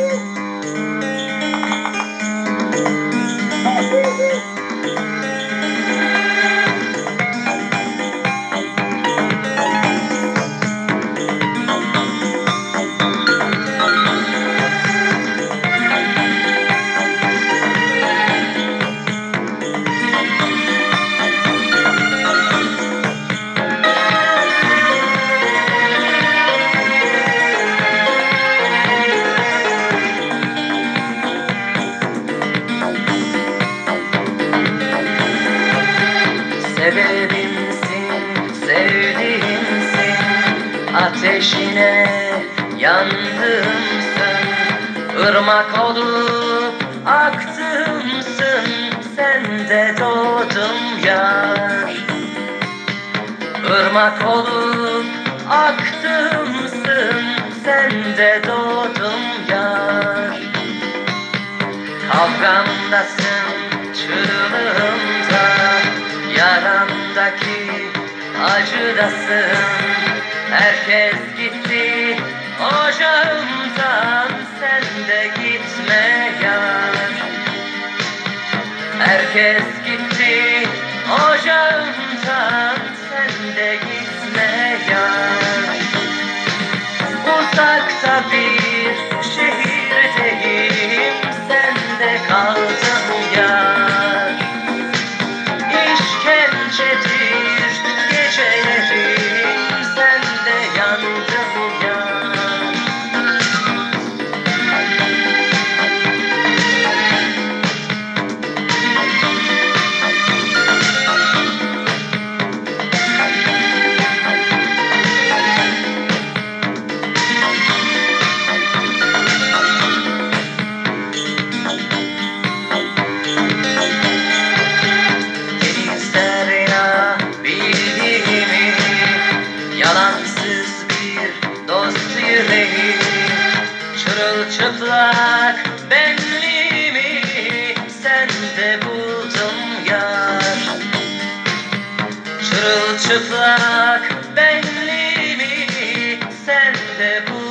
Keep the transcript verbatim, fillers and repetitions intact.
Sebebimsin, sevdiğimsin, ateşine yandımsın, ırmak olup aktımsın, sende doğdum yar. Irmak olup aktımsın, sende doğdum yar. Kavgamdasın, çığlığımda, yaramdaki acıdasın. Herkes gitti ocağımdan, sen de gitme yar. Herkes gitti ocağımdan, sen de gitme yar. Uzakta bir şehirdeyim, sende kaldım yar. İşkencedir gecelerim, sende yandım yar. Yalansız bir dost yüreği, çırılçıplak benliğimi sende buldum yar. Çırılçıplak benliğimi sende buldum.